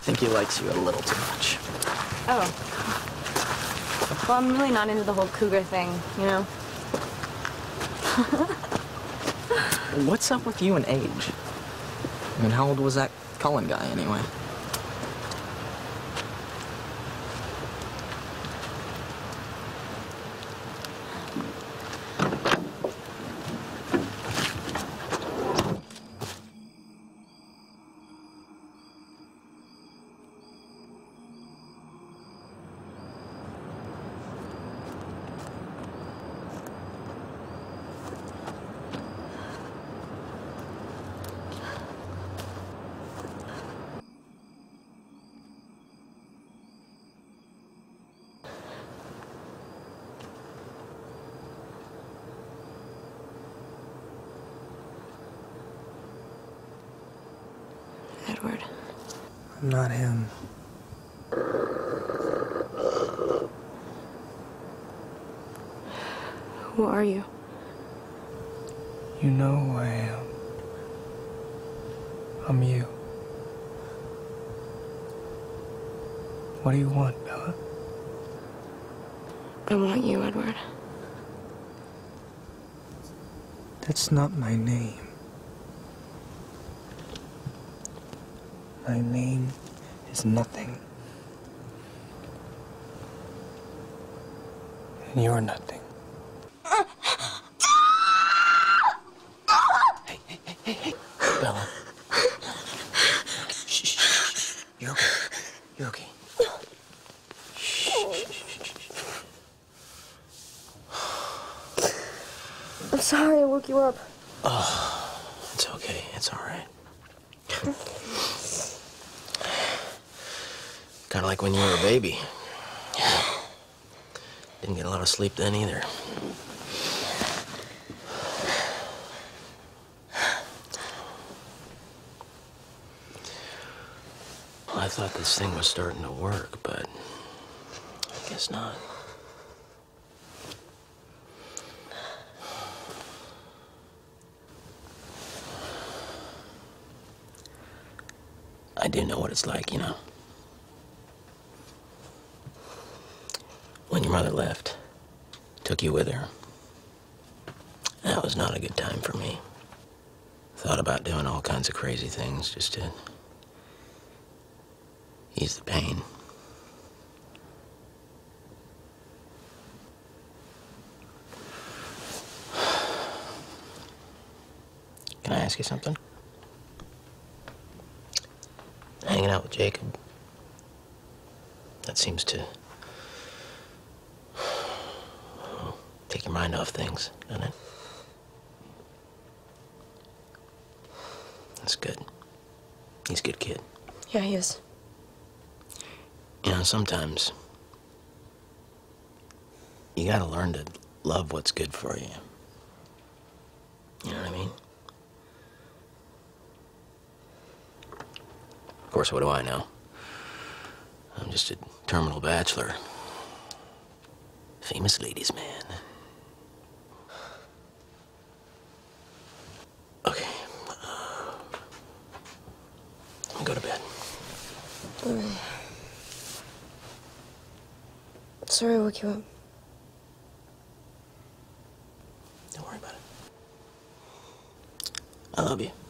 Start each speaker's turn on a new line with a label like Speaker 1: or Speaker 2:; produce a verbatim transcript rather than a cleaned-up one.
Speaker 1: think he likes you a little too much.
Speaker 2: Oh. Well, I'm really not into the whole cougar thing, you know?
Speaker 1: What's up with you and age? I mean, how old was that Cullen guy, anyway?
Speaker 2: Edward.
Speaker 3: I'm not him.
Speaker 2: Who are you?
Speaker 3: You know who I am. I'm you. What do you want, Bella?
Speaker 2: I want you, Edward.
Speaker 3: That's not my name. My name is nothing. And you're nothing.
Speaker 1: Hey, hey, hey, hey, hey. Bella. Shh, shh, shh. You're okay. You're okay. Shh, shh, shh, shh.
Speaker 2: I'm sorry I woke you up.
Speaker 1: Oh, it's okay. It's all right. Kind of like when you were a baby. Didn't get a lot of sleep then either. Well, I thought this thing was starting to work, but I guess not. I do know what it's like, you know. When your mother left, took you with her, that was not a good time for me. Thought about doing all kinds of crazy things just to ease the pain. Can I ask you something? Hanging out with Jacob, that seems to take your mind off things, doesn't it? That's good. He's a good kid.
Speaker 2: Yeah, he is.
Speaker 1: You know, sometimes you gotta learn to love what's good for you. You know what I mean? Of course, what do I know? I'm just a terminal bachelor. Famous ladies' man. Okay. Uh, I'll go to bed.
Speaker 2: Mm. Sorry I woke you up.
Speaker 1: Don't worry about it. I love you.